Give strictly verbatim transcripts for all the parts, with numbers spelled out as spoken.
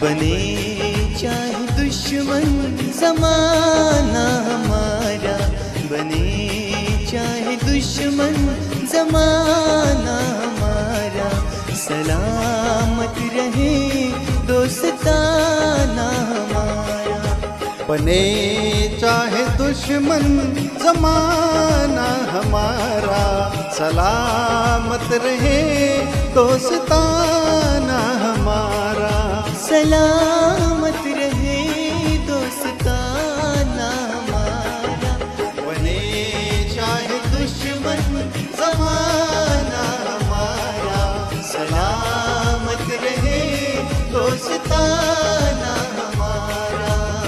बने चाहे दुश्मन ज़माना हमारा, बने चाहे दुश्मन ज़माना हमारा, सलामत रहे दोस्ताना हमारा। बने चाहे दुश्मन ज़माना हमारा, सलामत रहे दोस्ताना हमारा, सलामत रहे दोस्ताना हमारा। बने चाहे दुश्मन ज़माना हमारा, सलामत रहे दोस्ताना हमारा।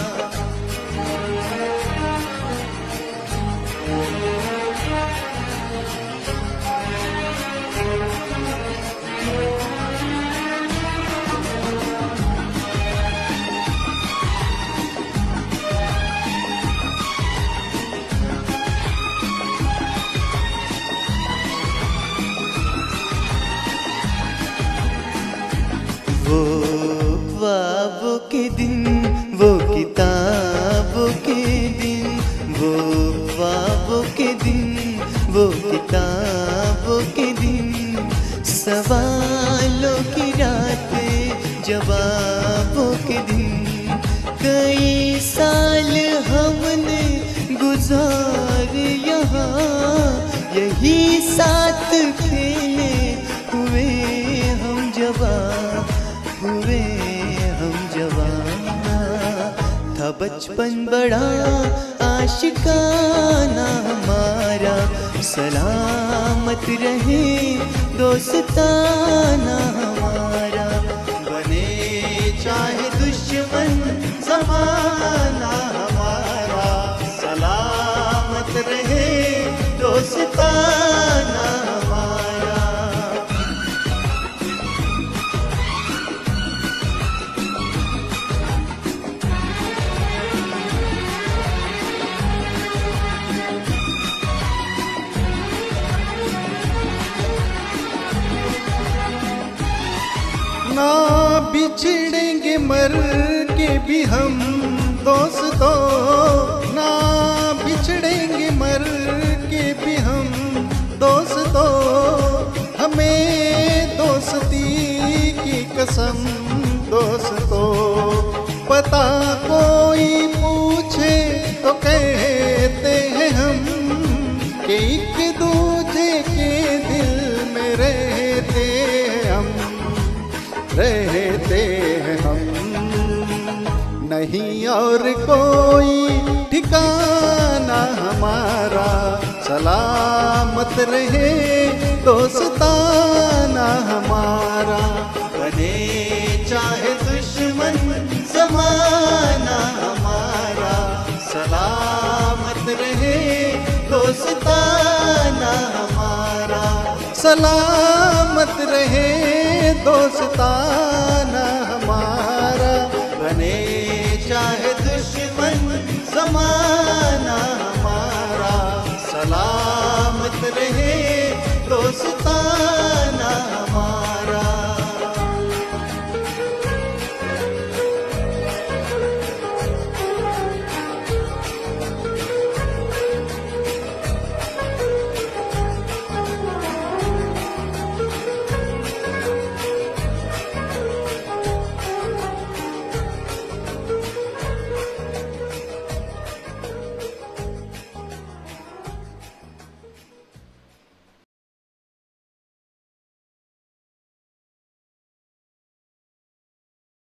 वो ख्वाबों के दिन, वो किताबों के दिन, वो ख्वाबों के दिन, वो किताबों के दिन, सवालों की रातें, जवाबों के दिन। कई साल हमने गुजारे यहाँ, यही साथ खेले हुए हम जवान, हुए हम जवान। था बचपन बड़ा आशिकाना हमारा, सलामत रहे दोस्ताना हमारा। बने चाहे दुश्मन ज़माना हमारा, सलामत रहे दोस्ताना हमारा। ना बिछड़ेंगे मर के भी हम दोस्तों, ना बिछड़ेंगे मर के भी हम दोस्तों, हमें दोस्ती की कसम दोस्तों। पता कोई पूछे तो कहते हैं हम कि एक दूजे के दिल में रहते हम, रहते हैं हम। नहीं और कोई ठिकाना हमारा, सलामत रहे दोस्ताना हमारा। बने चाहे दुश्मन ज़माना हमारा, सलामत रहे दोस्ताना हमारा, सलामत रहे दोस्ताना